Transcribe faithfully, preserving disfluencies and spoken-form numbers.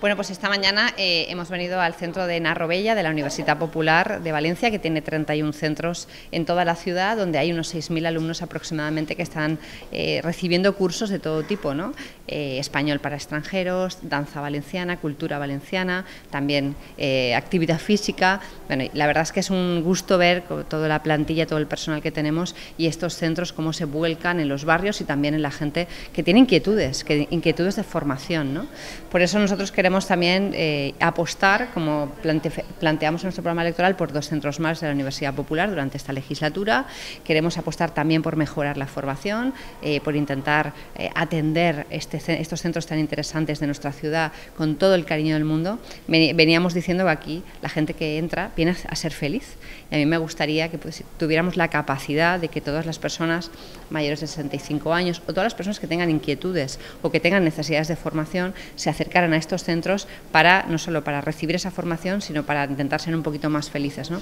Bueno, pues esta mañana eh, hemos venido al centro de Narrobella de la Universidad Popular de Valencia, que tiene treinta y un centros en toda la ciudad, donde hay unos seis mil alumnos aproximadamente que están eh, recibiendo cursos de todo tipo, ¿no? Eh, español para extranjeros, danza valenciana, cultura valenciana, también eh, actividad física. Bueno, la verdad es que es un gusto ver toda la plantilla, todo el personal que tenemos y estos centros cómo se vuelcan en los barrios y también en la gente que tiene inquietudes, que, inquietudes de formación, ¿no? Por eso nosotros queremos también eh, apostar, como plante, planteamos en nuestro programa electoral, por dos centros más de la Universidad Popular durante esta legislatura. Queremos apostar también por mejorar la formación, eh, por intentar eh, atender este, estos centros tan interesantes de nuestra ciudad con todo el cariño del mundo. Veníamos diciendo que aquí la gente que entra viene a ser feliz, y a mí me gustaría que pues, tuviéramos la capacidad de que todas las personas mayores de sesenta y cinco años o todas las personas que tengan inquietudes o que tengan necesidades de formación se acercaran a estos centros para no solo para recibir esa formación, sino para intentar ser un poquito más felices, ¿no?